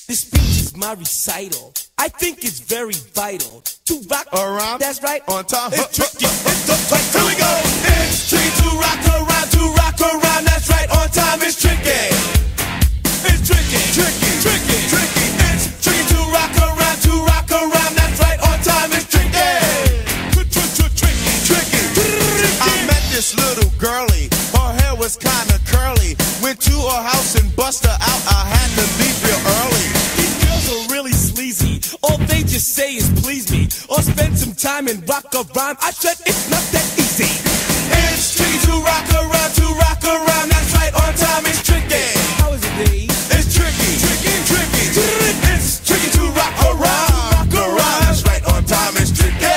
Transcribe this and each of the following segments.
This speech is my recital. I think it's very vital to rock around. That's right. On time. It's tricky. It's uptight. Here we go. It's tricky to rock around. To rock around. That's right. On time. It's tricky. It's tricky. Tricky. Tricky. Tricky. It's tricky to rock around. To rock around. That's right. On time. It's tricky. Tricky. Tricky. I met this little girlie. Her hair was kinda curly. Went to her house and bust her out. I had to leave real early. These girls are really sleazy. All they just say is please me, or spend some time and rock a rhyme. I said it's not that easy. It's tricky to rock around. To rock around. That's right. On time. It's tricky. How is it, babe? It's tricky. Tricky. Tricky. It's tricky to rock around. Rock around. That's right. On time. It's tricky.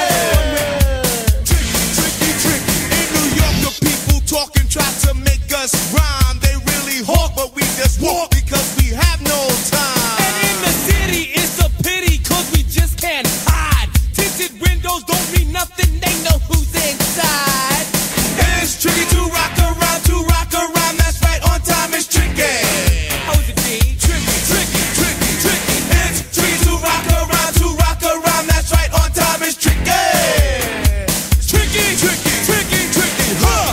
Tricky. Tricky. In New York, the people talking try to make us rhyme. They really hawk, but we just walk because we have no time. And in the city, it's a pity, cause we just can't hide. Tinted windows don't mean nothing, they know who's inside. It's tricky to rock around. To rock around. That's right. On time. It's tricky. How is it, babe? Tricky. It's tricky to rock around. To rock around. That's right. On time. It's tricky. Tricky. Huh.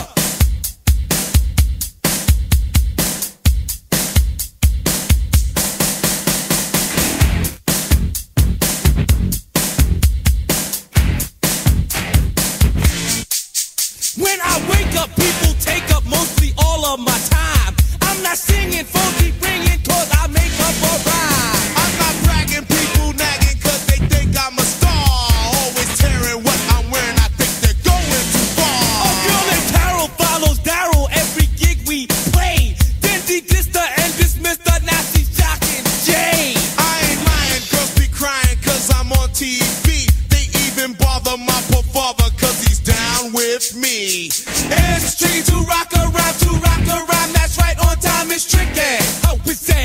When I wake up, people take up mostly all of my time. I'm not singing, phone keep ringing, cause I make up a rhyme. I'm not bragging, people nagging, cause they think I'm a star. Always tearing what I'm wearing, I think they're going too far. A girl named Carol follows Daryl every gig we play. Then she dissed her and dismissed her, now she's jocking Jay. I ain't lying, girls be crying, cause I'm on TV. They even bother my poor father, cause he's down with me. It's tricky to rock around, that's right, on time it's tricky. How is that?